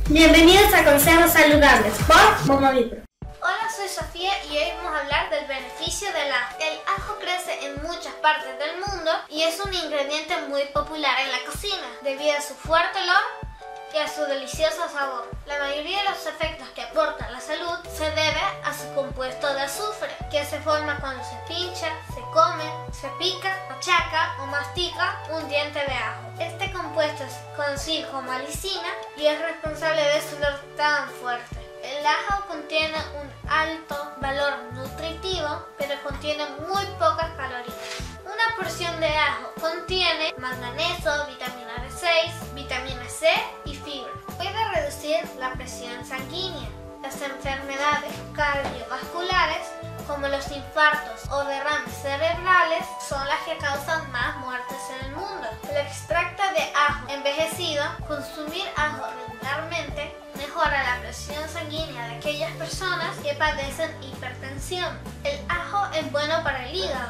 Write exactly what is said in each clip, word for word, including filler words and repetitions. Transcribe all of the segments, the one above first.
Bienvenidos a Consejos Saludables por Momavipro. Hola, soy Sofía y hoy vamos a hablar del beneficio del ajo. El ajo crece en muchas partes del mundo y es un ingrediente muy popular en la cocina debido a su fuerte olor y a su delicioso sabor. La mayoría de los efectos que aporta a la salud se debe a su compuesto de azufre, que se forma cuando se pincha, se come, se pica, machaca o mastica un diente de ajo. Este compuesto es conocido como alicina y es responsable de su olor tan fuerte. El ajo contiene un alto valor nutritivo, pero contiene muy pocas calorías. Una porción de ajo contiene manganeso, vitamina B seis, vitamina C y fibra. Puede reducir la presión sanguínea. Las enfermedades cardiovasculares, como los infartos o derrames cerebrales, son las que causan más muertes en el mundo. El extracto de ajo envejecido, consumir ajo regularmente, mejora la presión sanguínea de aquellas personas que padecen hipertensión. El ajo es bueno para el hígado,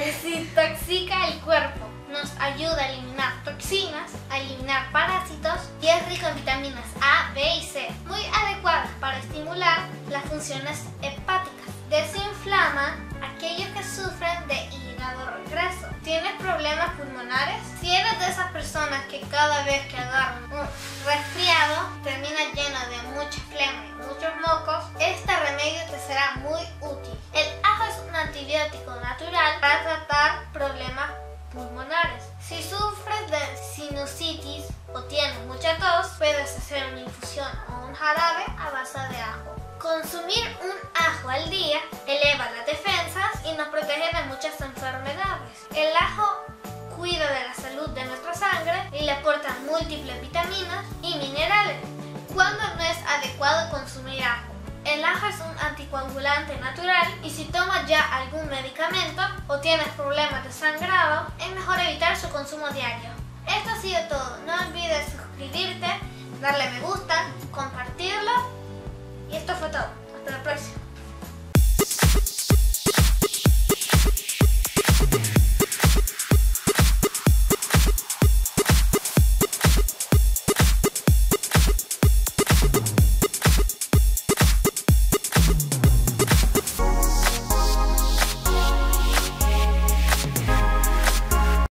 desintoxica el cuerpo, nos ayuda a eliminar toxinas, a eliminar parásitos y es rico en vitaminas A, B y C, muy adecuadas para estimular las funciones hepáticas. Desinflama a aquellos que sufren de hígado graso. ¿Tienes problemas pulmonares? Si eres de esas personas que cada vez que agarran un resfriado termina lleno de mucha flema y muchos mocos, este remedio te será muy útil. El ajo es un antibiótico natural para tratar problemas pulmonares. Si sufres de sinusitis o tienes mucha tos, puedes hacer una infusión o un jarabe a base de ajo. Consumir un ajo al día eleva las defensas y nos protege de muchas enfermedades. El ajo cuida de la salud de nuestra sangre y le aporta múltiples vitaminas y minerales. ¿Cuándo no es adecuado consumir ajo? El ajo es un anticoagulante natural y si tomas ya algún medicamento o tienes problemas de sangrado, es mejor evitar su consumo diario. Esto ha sido todo. No olvides suscribirte, darle me gusta, compartirlo y esto fue todo. Hasta la próxima.